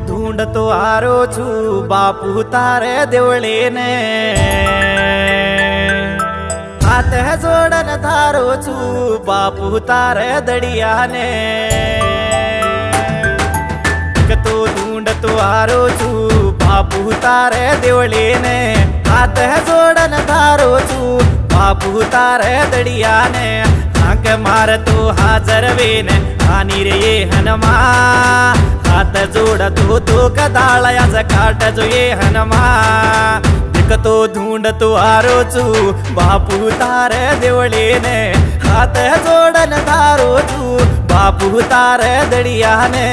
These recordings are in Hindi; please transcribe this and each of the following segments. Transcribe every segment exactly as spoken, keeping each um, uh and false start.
ढूंढतो आरो छू बापू तारे देवळेने हाथ जोडन धारो छू बापू तारे दडियाने तो ढूंढतो आरो छू बापू तारे देवळेने हाथ जोडन धारो छू बापू तारे दडियाने हाक मारतो हाजर वेन आणि रे ये हनमा हात जोडतो तो कदाळयाच काट जो ये हनमा दिखतो ढूंढतो आरो छू बापू तारे देवळेने हात जोडन धारो छू बापू तारे दडियाने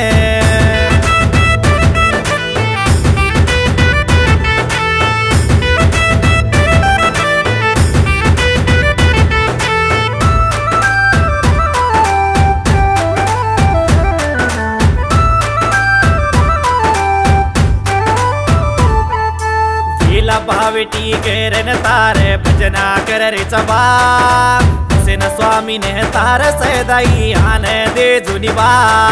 भावेटी केरन तारे भजना कर रे चबा सेन स्वामी ने तार सदाई आने दे जुनिबा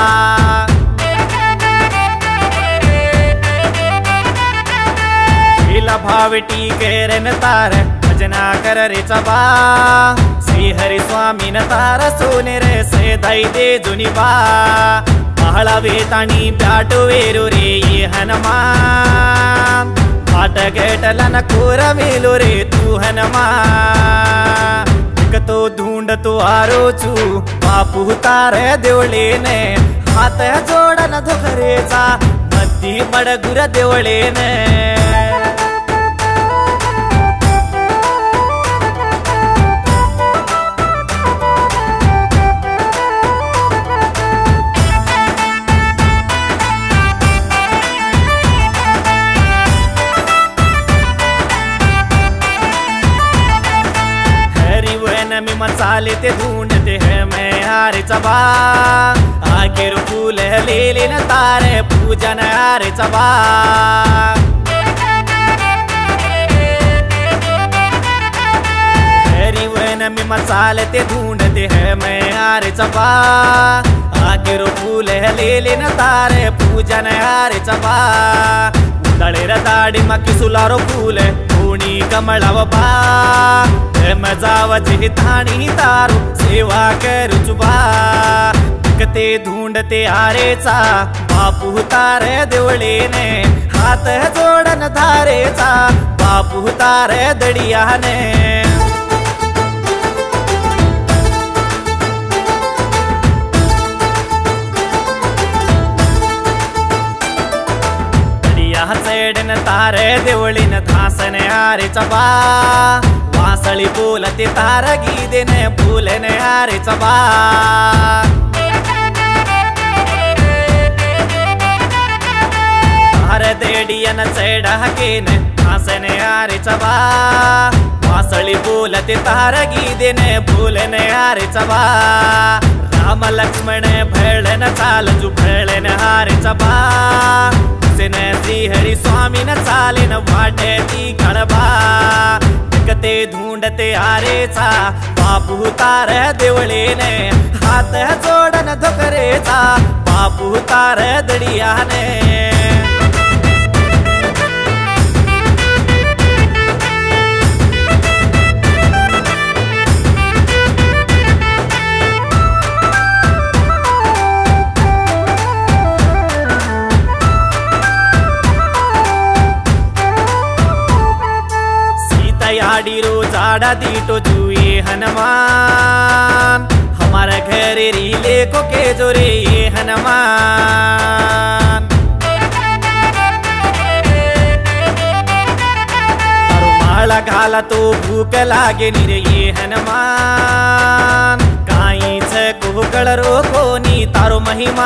लीला भावेटी केरन तारे भजना कर रे चबा श्री हरि स्वामी ने तार सोने रे सदाई दे जुनिबा बहಳ वेताणी ब्याटो वेरू रे ये हनुमा आट गेटलन कोर मेलो रे तू हनुमा तो ढूंढतो आरो छू बापू तारे देवळेने हात जोडन धोकरेचा मध्य मडगुर देवळेने मसाले ते ढूंढते हैं मैं हारे चबा आखिर फूल ले लेन तारे पूजन हारे चबा हरी वन में मसाले ते ढूंढते हैं मैं हारे चबा आखिर फूल ले लेन तारे पूजन हारे चबा उदळेर दाडी मक्की सुलारो फूल कोणी कमळव बा मजावची ताणी तारू सेवा करू चुबा कते ढूंढते आरेचा बापू तारे देवळेने हात जोडन धारेचा बापू तारे दडियाने दडिया चेडन तारे देवळीन धासने आरे चबा वासळी बोलते तारगी देने बोलने हारे चबा हार देडियन चेड हकेने हासने हारे चबा वासळी बोलते तारगी देने बोलने हारे चबा राम लक्ष्मण भेळन चालजू भेळन हारे चबा श्री हरि स्वामी न चालेन वाटे ती कळबा कते ढूंढते आरेचा बापू तारे देवळेने हात जोडन धोकरेचा बापू तारे दडियाने याडीरो जाड़ा दीटो जुए हनुमान हमारा घर रीले को के जोरे ये हनुमान माला घाला तो भूख लागे निरे ये हनुमान काईच कुहकळरो कोनी तारो महिमा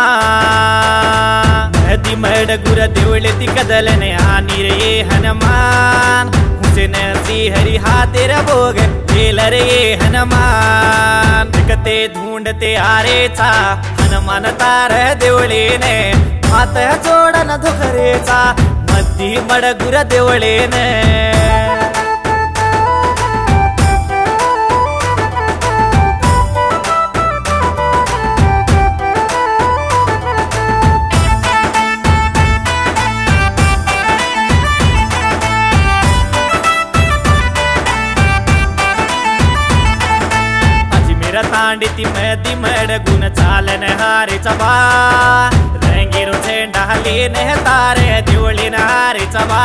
नदी मडगुर देवळे ती कदलने आनी रे ये हनुमान श्री हरि हाथेर भोग खेल रे हनुमान कते ढूंढते आरेचा हनुमान तार देवळेने हात जोडन धोकरेचा मध्य मडगुर देवळेने तांडिति मेदी मेडगुन चालन हारी चबा रंगीरो झेंडा हलीने तारे दिवळीन हारी चबा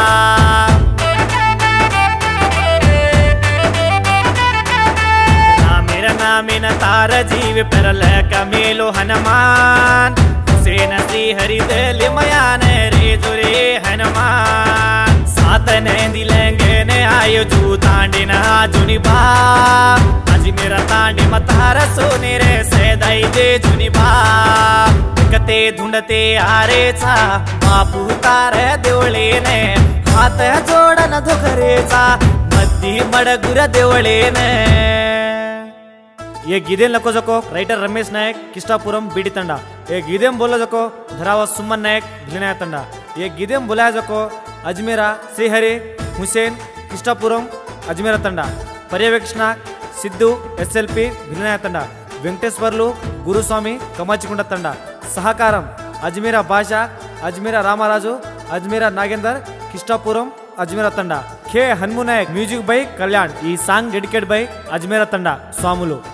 नामीर नामिन तार जीव परल कमीलो हनुमान हुसैन श्री हरि दिल मयान रे जुरे हनुमान सात नैंदी लेंगे ने आयो जू तांडिन जुनी बा अजमेर तांडी मतार सोने रे सेदाई दे जुनी बा कते धुंडते आरेचा बापू तारे देवळेने हात जोडन धुकरेचा मद्दी मडगुर देवळेने ये गीदेन लको जको राइटर रमेश नायक किस्टापुरम बीडी तंडा ये गीदेम बोला जको धरावा सुमन नायक भिलनाया तंडा ये गीदेम बोलाया जको अजमेरा श्रीहरि हुसैन किस्टापुरम अजमेरा तंडा पर्यवेक्षण सिद्धू एसएलपी भिलनाया तंडा वेंकटेश्वर्लु गुरुस्वामी कमाचिकुंड तंडा सहकारम अजमेरा भाषा अजमेरा रामराजु अजमेरा नागेंदर किस्टापुरम अजमेरा तंडा खे हनुमु नायक म्यूजिक बై कल्याण ई सांग डेडिकेट बై अजमेरा तंडा स्वामुलु।